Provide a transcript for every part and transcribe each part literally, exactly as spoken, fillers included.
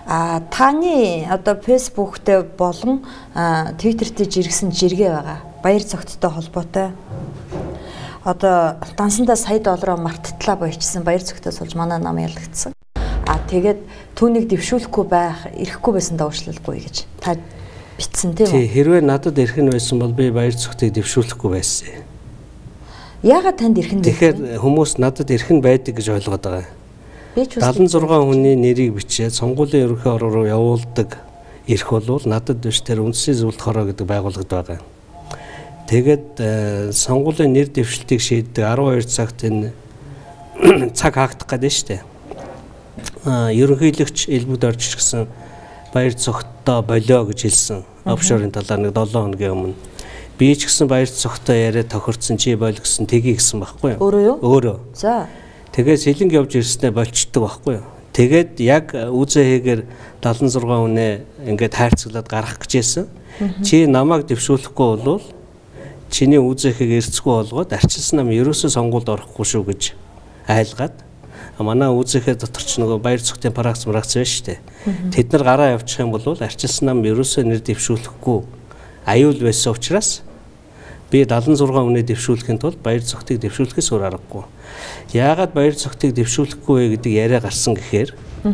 А таны одоо Facebook-тэй болон Twitter-тэй жиргсэн жиргээ байгаа. Баяр цогцтой холбоотой. Одоо дансандаа сая доллараар марттлаа боёчсон баяр цогтой суулж манай нам ялгдсан. А тэгээд түүнийг дэвшүүлэхгүй байх, ирэхгүй байсан уучлалгүй гэж та битсэн тийм үү? Тий, хэрвээ надад ирэх нь байсан бол би баяр цогтыг дэвшүүлэхгүй байсан. Яагаад танд ирэх нь вэ? Тэгэхээр хүмүүс надад ирэх нь байдаг гэж ойлгоод байгаа. Би ч дадлан зургаан хүний нэрийг бичээд сонгуулийн ерөнхий орон руу явуулдаг ирэх бол надад биш тэр үндэсний зөвлөлт хороо гэдэг байгууллагад байгаа. Тэгээд сонгуулийн нэр дэвшилтийг шийддэг арван хоёр цагт энэ цаг хаагдах гэдэг нь шүү дээ. А ерөнхийлөгч элбүүд орж ирсэн баяр цогттой болио гэж хэлсэн. Офшорын талаар нэг долоон хоногийн өмнө. Би ч гэсэн баяр цогтой яриа тохирцсон чи боль гэсэн тгий гэсэн байхгүй юу? Өөрөө юу? Өөрөө. За. Тэгээд сэлэнг явж ирснээр болчдөг байхгүй юу? Тэгээд яг үзээ хийгээр дадлан зургаан үнэ ингээд хайрцаглаад гарах гэжсэн. Чи намайг дэвшүүлэхгүй болвол чиний үзээхийг эрцгүй болгоод арчилсан нам ерөөсөө сонгуульд орохгүй шүү гэж айлгаад манай үзээхээ дотор ч нөгөө баяр цогтын парагц марагц байна шүү дээ. Тэд нар гараа явуучих юм бол арчилсан нам ерөөсөө нэр дэвшүүлэхгүй аюул байсан учраас би дадлан зургаан үнэ дэвшүүлэхийн тулд баяр цогтыг дэвшүүлэхээс өөр аргагүй. Яагаад баяр цогтыг дэвшүүлэхгүй вэ гэдэг яриа гарсан гэхээр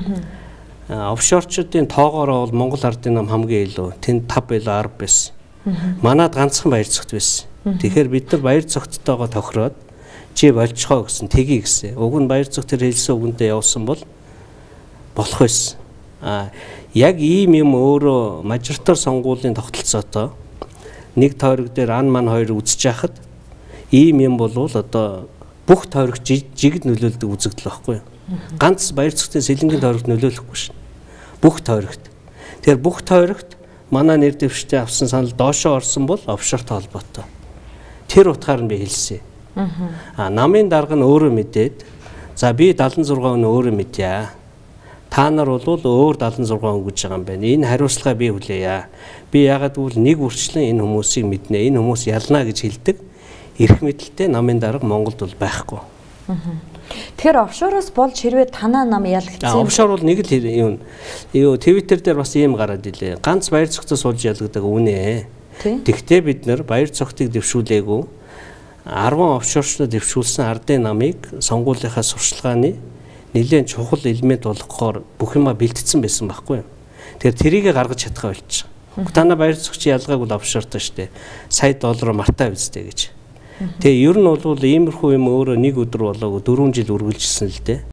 офшорчдын тоогоороо бол Монгол ардын нам хамгийн илүү. Тэнд тав илүү арав байсан. Манад ганцхан баяр цогт байсан. Тэгэхээр бид нар баяр цогттойгоо тохироод чи болцохоо гэсэн тгий гэсэн. Уг нь баяр цогт тэр хэлсэн үгэндээ явсан бол болох байсан. А яг ийм юм өөрөө мажоритар сонгуулийн тогтолцоотой нэг тойрог дээр ан ман хоёр үзэж яхад ийм юм болвол одоо бүх тойрог жигд нөлөөлдөг үзэгдэл байхгүй юу? Ганц баяр цогтын сэлэнгийн тойрогт нөлөөлөхгүй шин. Бүх тойрогт. Тэгэхээр бүх тойрогт манай нэр дэвштэй авсан санал доошоо орсон бол офшортой холбоотой. Тэр утгаар нь би хэлсэн. Аа намын дарга нь өөрөө мэдээд за би дадлан зургаан нь өөрөө мэдье. Та нар бол өөр дадлан зургаан өгж байгаа юм байна. Энэ хариуцлагаа би хүлээе. Би ягаад гэвэл нэг үрчлэн энэ хүмүүсийг мэднэ. Энэ хүмүүс ялна гэж хэлдэг. Эрх мэдэлтэй намын дарга Монголд бол байхгүй. Тэгэхээр офшороос болж хэрвээ танаа нам ялгдсан. Офшор бол нэг л юм. Юу Twitter дээр бас ийм гараад илээ. Ганц баяр цогцос болж ялгадаг үнэ. Тэгтээ бид нар баяр цогтыг дэвшүүлээгүй арван офшорчнод дэвшүүлсэн ардын намыг сонгуулийнхаа сурчлагын нэлээд чухал элемент болгохоор бүх юма бэлтгэсэн байсан байхгүй юу. Тэгэхээр тэрийг гаргаж чадхаа болчих. Танаа баяр цогч ялгааг бол офшортой шүү дээ. Сая доллар мартаа үзтэй гэж. Тэгээ ер нь бол иймэрхүү юм өөрөө нэг өдөр болоогүй дөрвөн жил үргэлжилсэн л дээ.